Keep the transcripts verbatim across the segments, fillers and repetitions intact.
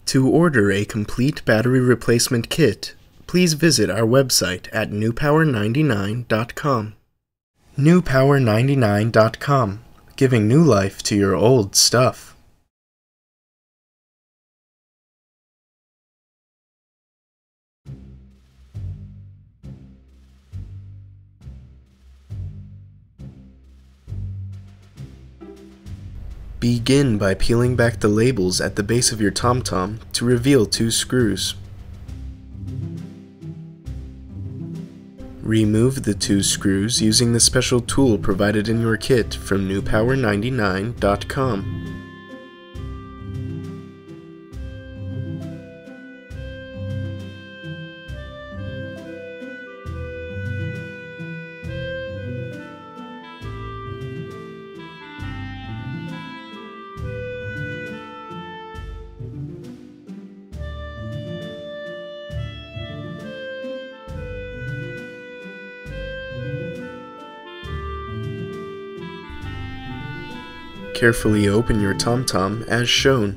To order a complete battery replacement kit, please visit our website at new power ninety-nine dot com. new power ninety-nine dot com, giving new life to your old stuff. Begin by peeling back the labels at the base of your TomTom to reveal two screws. Remove the two screws using the special tool provided in your kit from new power ninety-nine dot com. Carefully open your TomTom as shown.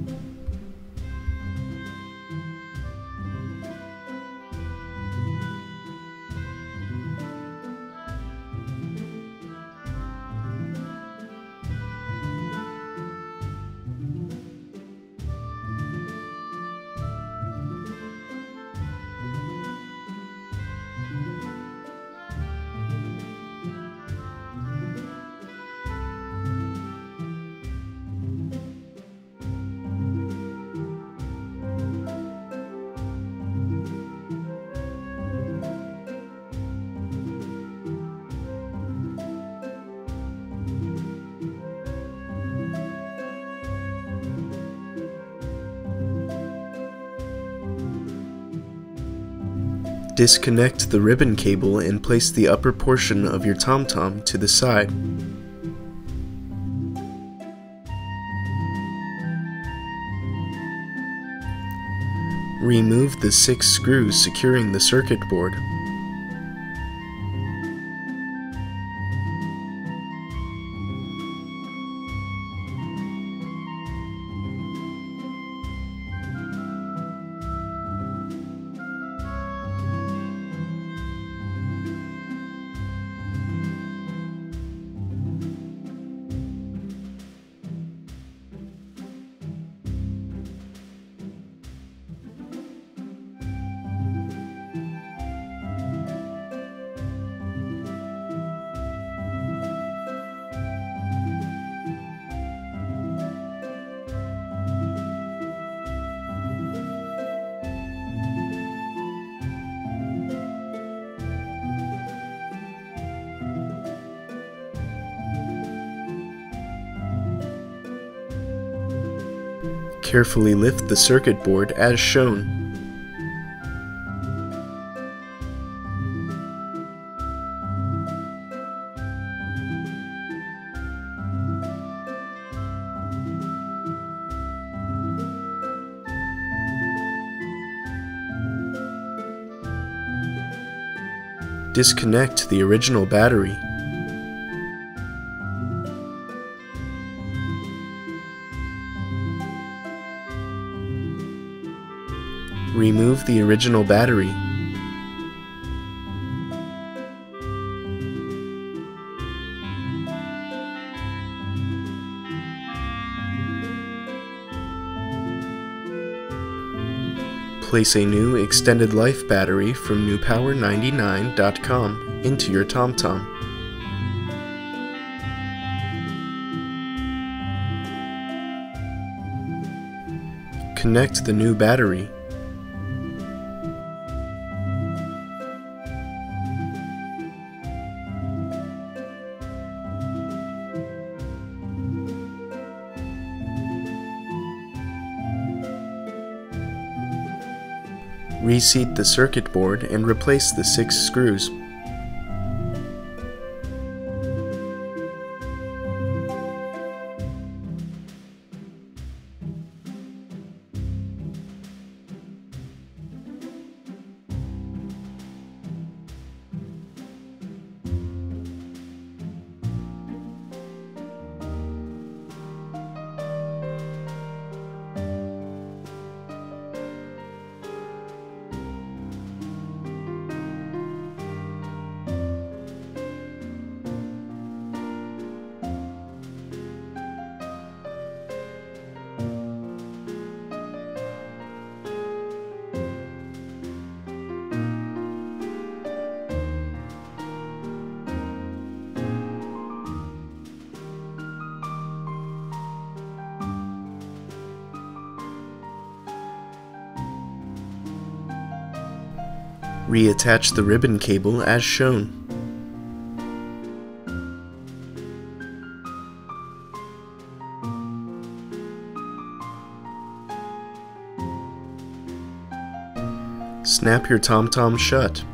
Disconnect the ribbon cable and place the upper portion of your TomTom to the side. Remove the six screws securing the circuit board. Carefully lift the circuit board as shown. Disconnect the original battery. Remove the original battery. Place a new extended life battery from new power ninety-nine dot com into your TomTom. Connect the new battery. Reseat the circuit board and replace the six screws. Reattach the ribbon cable as shown. Snap your TomTom shut.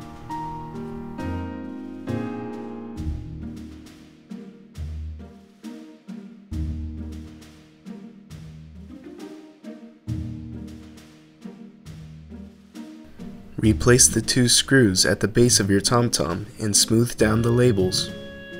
Replace the two screws at the base of your TomTom and smooth down the labels.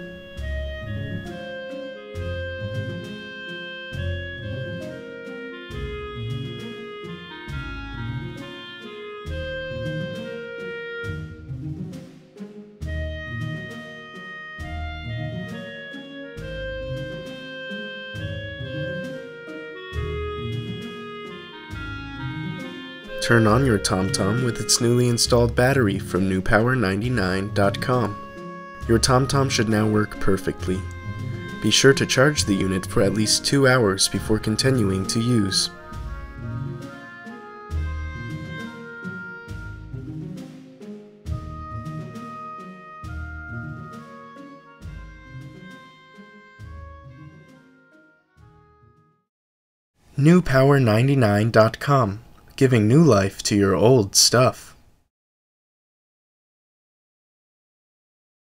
Turn on your TomTom with its newly installed battery from new power ninety-nine dot com. Your TomTom should now work perfectly. Be sure to charge the unit for at least two hours before continuing to use. new power ninety-nine dot com, giving new life to your old stuff.